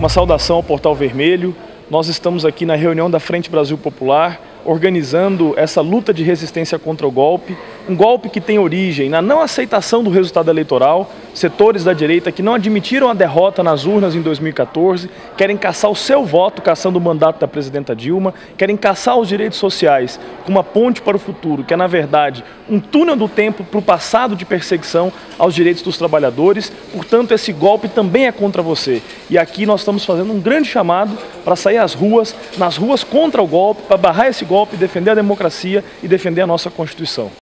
Uma saudação ao Portal Vermelho. Nós estamos aqui na reunião da Frente Brasil Popular, organizando essa luta de resistência contra o golpe, um golpe que tem origem na não aceitação do resultado eleitoral. Setores da direita que não admitiram a derrota nas urnas em 2014, querem caçar o seu voto, caçando o mandato da presidenta Dilma, querem caçar os direitos sociais com uma ponte para o futuro, que é, na verdade, um túnel do tempo para o passado de perseguição aos direitos dos trabalhadores. Portanto, esse golpe também é contra você. E aqui nós estamos fazendo um grande chamado para sair às ruas, nas ruas contra o golpe, para barrar esse golpe, defender a democracia e defender a nossa Constituição.